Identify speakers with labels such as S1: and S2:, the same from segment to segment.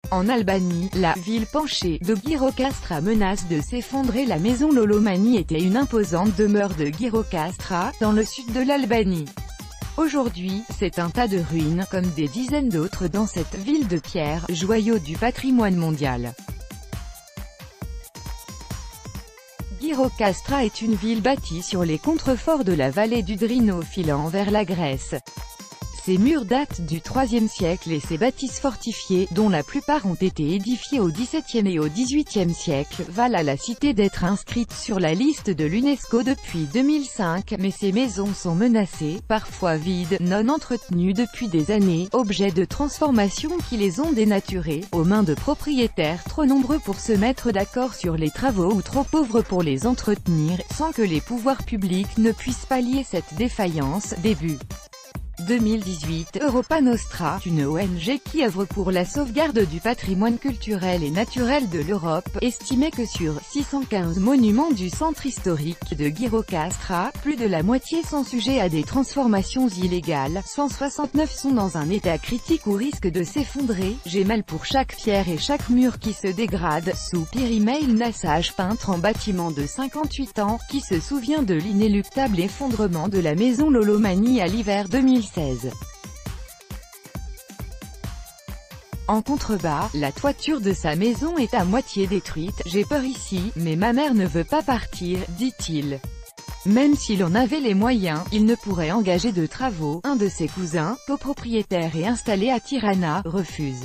S1: En Albanie, la ville penchée de Gjirokastra menace de s'effondrer. La maison Lolomani était une imposante demeure de Gjirokastra, dans le sud de l'Albanie. Aujourd'hui, c'est un tas de ruines, comme des dizaines d'autres dans cette ville de pierre, joyau du patrimoine mondial. Gjirokastra est une ville bâtie sur les contreforts de la vallée du Drino filant vers la Grèce. Ses murs datent du IIIe siècle et ses bâtisses fortifiées, dont la plupart ont été édifiées au XVIIe et au XVIIIe siècle, valent à la cité d'être inscrite sur la liste de l'UNESCO depuis 2005, mais ces maisons sont menacées, parfois vides, non entretenues depuis des années, objets de transformation qui les ont dénaturées, aux mains de propriétaires trop nombreux pour se mettre d'accord sur les travaux ou trop pauvres pour les entretenir, sans que les pouvoirs publics ne puissent pallier cette défaillance. Début 2018, Europa Nostra, une ONG qui œuvre pour la sauvegarde du patrimoine culturel et naturel de l'Europe, estimait que sur 615 monuments du centre historique de Gjirokastra, plus de la moitié sont sujets à des transformations illégales, 169 sont dans un état critique ou risquent de s'effondrer. J'ai mal pour chaque pierre et chaque mur qui se dégrade, soupire Email Nassage, peintre en bâtiment de 58 ans, qui se souvient de l'inéluctable effondrement de la maison Lolomani à l'hiver 2016. En contrebas, la toiture de sa maison est à moitié détruite. J'ai peur ici, mais ma mère ne veut pas partir, dit-il. Même s'il en avait les moyens, il ne pourrait engager de travaux. Un de ses cousins, copropriétaire et installé à Tirana, refuse.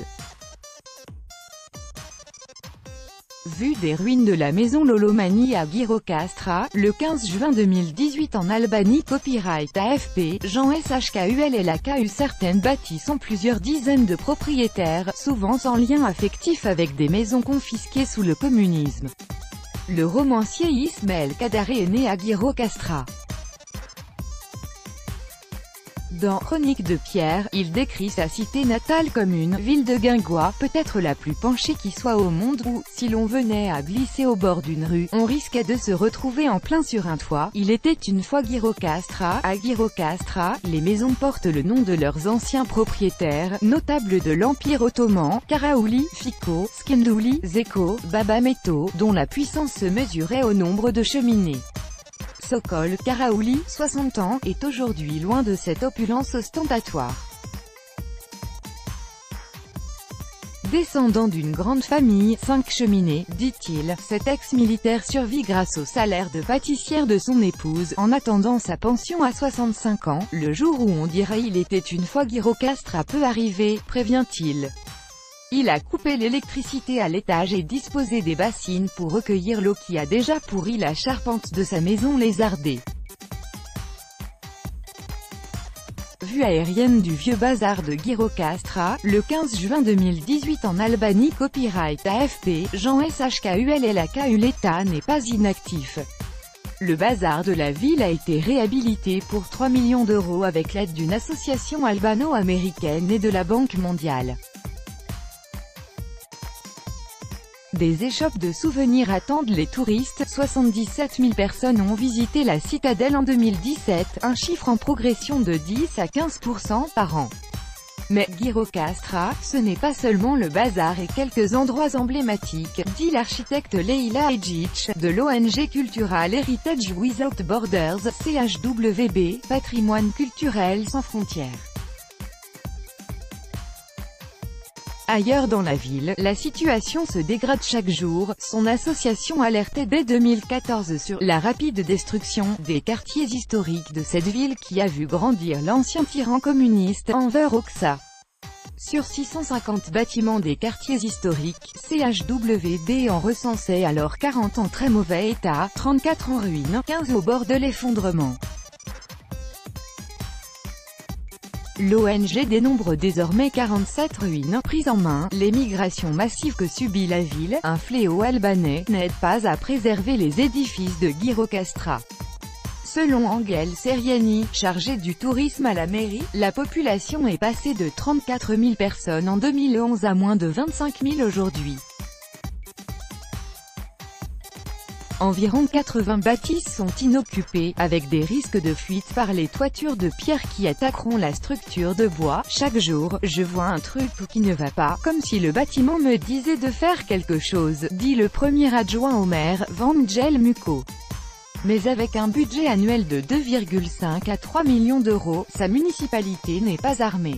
S1: Vue des ruines de la maison Lolomani à Gjirokastra, le 15 juin 2018 en Albanie. Copyright AFP, Jean SHKUL et la KU. Certaines bâtisses ont plusieurs dizaines de propriétaires, souvent sans lien affectif avec des maisons confisquées sous le communisme. Le romancier Ismaël Kadare est né à Gjirokastra. Dans Chronique de Pierre, il décrit sa cité natale comme une ville de guingois, peut-être la plus penchée qui soit au monde, où, si l'on venait à glisser au bord d'une rue, on risquait de se retrouver en plein sur un toit. Il était une fois Gjirokastra. À Gjirokastra, les maisons portent le nom de leurs anciens propriétaires, notables de l'Empire ottoman, Karaouli, Fiko, Skendouli, Zeko, Baba Meto, dont la puissance se mesurait au nombre de cheminées. Sokol Karaouli, 60 ans, est aujourd'hui loin de cette opulence ostentatoire. Descendant d'une grande famille, 5 cheminées, dit-il, cet ex-militaire survit grâce au salaire de pâtissière de son épouse, en attendant sa pension à 65 ans, le jour où on dirait il était une fois Gjirokastra peut arriver, prévient-il. Il a coupé l'électricité à l'étage et disposé des bassines pour recueillir l'eau qui a déjà pourri la charpente de sa maison lézardée. Vue aérienne du vieux bazar de Gjirokastra, le 15 juin 2018 en Albanie. Copyright AFP, Jean SHKUL et la KU. L'État n'est pas inactif. Le bazar de la ville a été réhabilité pour 3 millions d'euros avec l'aide d'une association albano-américaine et de la Banque mondiale. Des échoppes de souvenirs attendent les touristes. 77 000 personnes ont visité la citadelle en 2017, un chiffre en progression de 10 à 15% par an. Mais Gjirokastra, ce n'est pas seulement le bazar et quelques endroits emblématiques, dit l'architecte Leila Edjic, de l'ONG Cultural Heritage Without Borders, CHWB, Patrimoine culturel sans frontières. Ailleurs dans la ville, la situation se dégrade chaque jour. Son association alertait dès 2014 sur la rapide destruction des quartiers historiques de cette ville qui a vu grandir l'ancien tyran communiste, Enver Hoxha. Sur 650 bâtiments des quartiers historiques, CHWB en recensait alors 40 en très mauvais état, 34 en ruine, 15 au bord de l'effondrement. L'ONG dénombre désormais 47 ruines prises en main. Les migrations massives que subit la ville, un fléau albanais, n'aident pas à préserver les édifices de Gjirokastra. Selon Angel Seriani, chargé du tourisme à la mairie, la population est passée de 34 000 personnes en 2011 à moins de 25 000 aujourd'hui. Environ 80 bâtisses sont inoccupées, avec des risques de fuite par les toitures de pierre qui attaqueront la structure de bois. Chaque jour, je vois un truc qui ne va pas, comme si le bâtiment me disait de faire quelque chose, dit le premier adjoint au maire, Vangel Muko. Mais avec un budget annuel de 2,5 à 3 millions d'euros, sa municipalité n'est pas armée.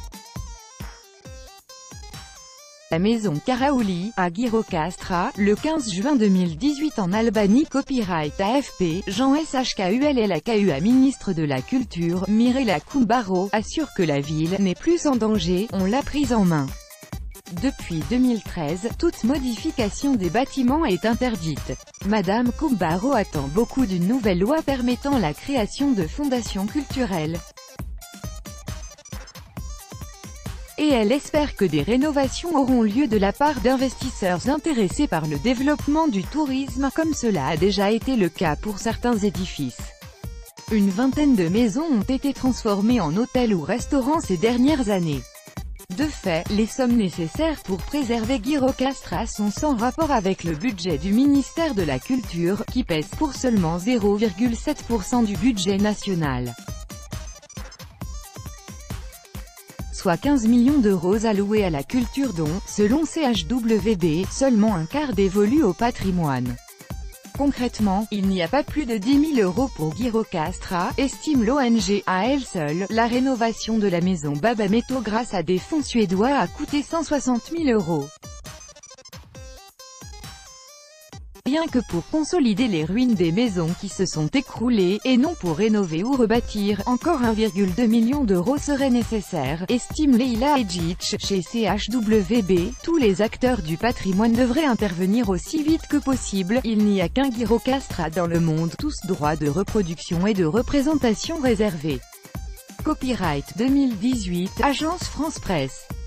S1: La maison Karaouli, à Gjirokastra, le 15 juin 2018 en Albanie. Copyright AFP, Jean SHKULLAKUA. Ministre de la Culture, Mirela Kumbaro, assure que la ville n'est plus en danger, on l'a prise en main. Depuis 2013, toute modification des bâtiments est interdite. Madame Kumbaro attend beaucoup d'une nouvelle loi permettant la création de fondations culturelles. Et elle espère que des rénovations auront lieu de la part d'investisseurs intéressés par le développement du tourisme, comme cela a déjà été le cas pour certains édifices. Une vingtaine de maisons ont été transformées en hôtels ou restaurants ces dernières années. De fait, les sommes nécessaires pour préserver Gjirokastra sont sans rapport avec le budget du ministère de la Culture, qui pèse pour seulement 0,7% du budget national. Soit 15 millions d'euros alloués à la culture dont, selon CHWB, seulement un quart dévolu au patrimoine. Concrètement, il n'y a pas plus de 10 000 euros pour Gjirokastra, estime l'ONG. À elle seule, la rénovation de la maison Baba Meto grâce à des fonds suédois a coûté 160 000 euros. Rien que pour consolider les ruines des maisons qui se sont écroulées, et non pour rénover ou rebâtir, encore 1,2 million d'euros seraient nécessaires, estime Leila Edjic, chez CHWB. Tous les acteurs du patrimoine devraient intervenir aussi vite que possible, il n'y a qu'un Gjirokastra dans le monde, tous droits de reproduction et de représentation réservés. Copyright 2018, Agence France Presse.